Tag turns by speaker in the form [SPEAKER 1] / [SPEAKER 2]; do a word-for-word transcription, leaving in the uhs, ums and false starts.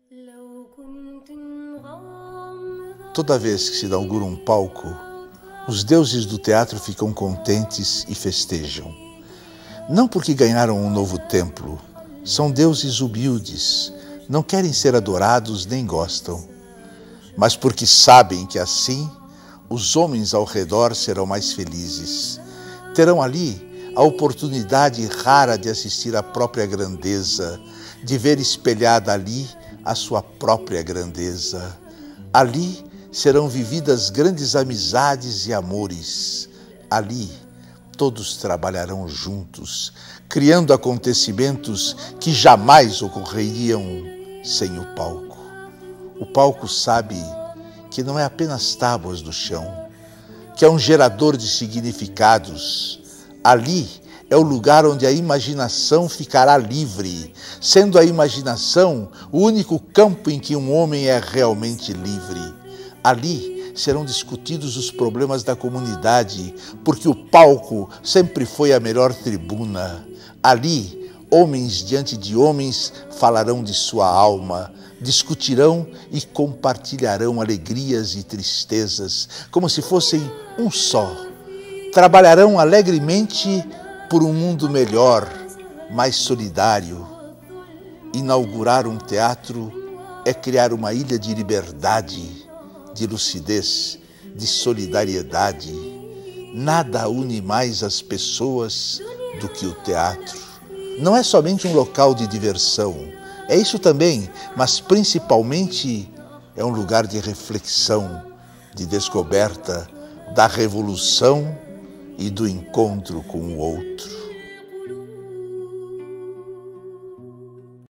[SPEAKER 1] Toda vez que se inaugura um palco, os deuses do teatro ficam contentes e festejam. Não porque ganharam um novo templo, são deuses humildes, não querem ser adorados nem gostam, mas porque sabem que assim os homens ao redor serão mais felizes. Terão ali a oportunidade rara de assistir à própria grandeza, de ver espelhada ali a sua própria grandeza. Ali serão vividas grandes amizades e amores. Ali todos trabalharão juntos, criando acontecimentos que jamais ocorreriam sem o palco. O palco sabe que não é apenas tábuas do chão, que é um gerador de significados. Ali é o lugar onde a imaginação ficará livre, sendo a imaginação o único campo em que um homem é realmente livre. Ali serão discutidos os problemas da comunidade, porque o palco sempre foi a melhor tribuna. Ali, homens diante de homens falarão de sua alma, discutirão e compartilharão alegrias e tristezas, como se fossem um só. Trabalharão alegremente por um mundo melhor, mais solidário. Inaugurar um teatro é criar uma ilha de liberdade, de lucidez, de solidariedade. Nada une mais as pessoas do que o teatro. Não é somente um local de diversão, é isso também, mas principalmente é um lugar de reflexão, de descoberta, da revolução e do encontro com o outro.